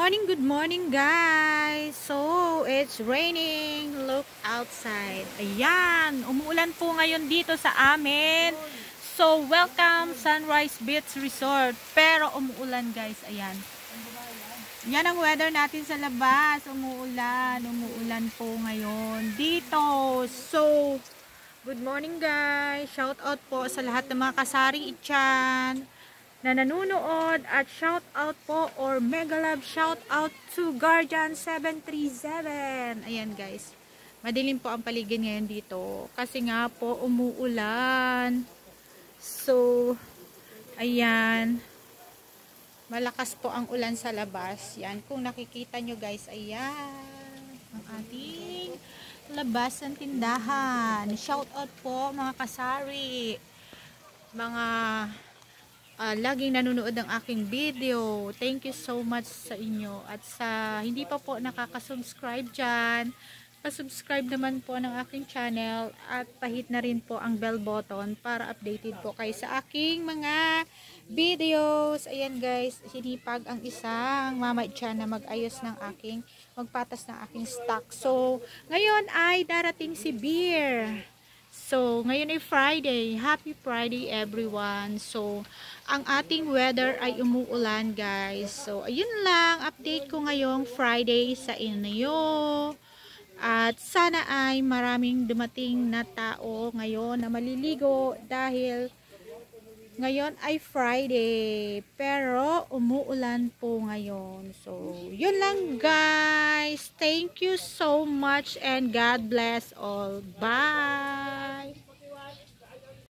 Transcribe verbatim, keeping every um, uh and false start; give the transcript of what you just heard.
morning, good morning guys. So, it's raining. Look outside. Ayan, umuulan po ngayon dito sa amin. So, welcome Sunrise Beach Resort. Pero umuulan guys, ayan. Yan ang weather natin sa labas. Umuulan, umuulan po ngayon dito. So, good morning guys. Shout out po sa lahat ng mga kasaring ityan na nanunood, at shout out po or mega love shout out to Guardian seven three seven. Ayan guys, madilim po ang paligid ngayon dito kasi nga po umuulan. So ayan, malakas po ang ulan sa labas. Yan, kung nakikita nyo guys, ayan ang ating labas ng tindahan. Shout out po mga kasari, mga Uh, laging nanonood ng aking video. Thank you so much sa inyo. At sa hindi pa po nakaka-subscribe dyan, pa-subscribe naman po ng aking channel at pahit na rin po ang bell button para updated po kayo sa aking mga videos. Ayan guys, sinipag ang isang mama dyan na mag-ayos ng aking, magpatas ng aking stock. So, ngayon ay darating si Beer. So, ngayon ay Friday. Happy Friday everyone. So, ang ating weather ay umuulan guys. So, ayun lang. Update ko ngayong Friday sa inyo. At sana ay maraming dumating na tao ngayon na maliligo dahil ngayon ay Friday. Pero, umuulan po ngayon. So, yun lang guys. Thank you so much and God bless all. Bye!